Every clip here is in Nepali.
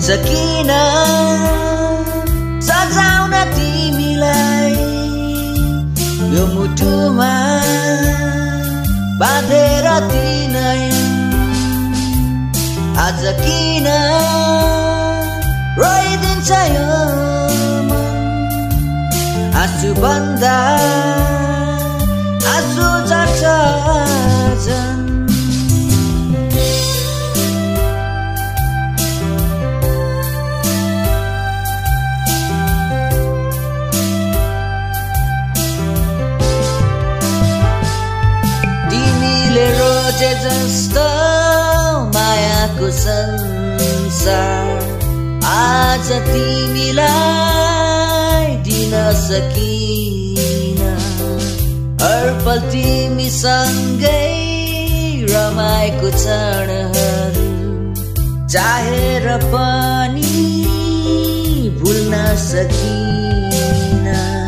किन सजाउन तिमीलाई यो मुटुमा बाँधेर तिनै आज किन रोइदिन्छ यो मन आँसु भन्दा आँसु झर्छ झन् रोजे जस्तो मायाको संसार आज तिमीलाई दिन सकिन हर पल तिमीसँगै रमाएको क्षणहरू चाहेर पनि भुल्न सकिन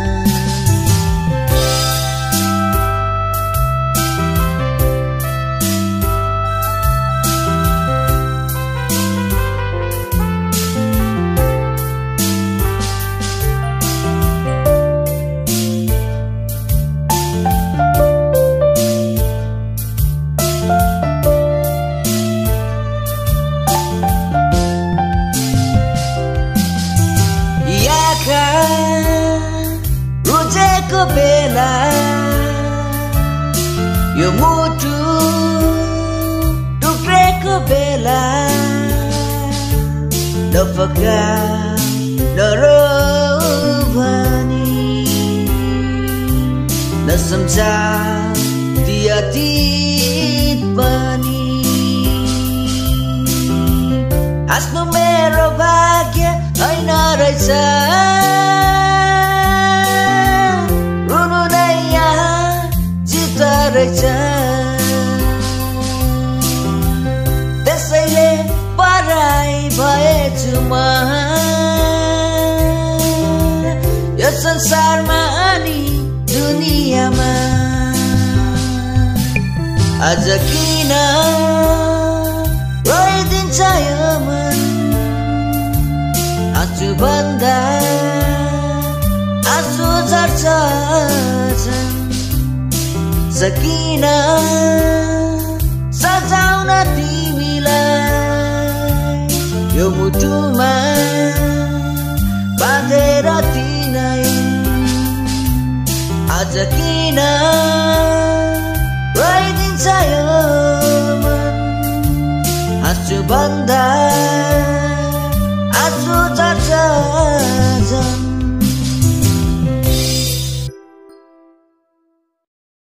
रोजेको बेला यो मुटु टुक्रेको बेला नफका नरो भनी नसम्झा ती अतीत पनि हाँस्नु मेरो भाग्य होइन रहेछ त्यसैले पराई भएछु म यो संसारमा अनि दुनियाँमा आज किन रोइदिन्छ यो मन आँसु भन्दा आँसु झर्छ झन् सकिन सजाउन तिमीलाई यो मुटुमा बाँधेर तिनै आज किन रोइदिन्छ यो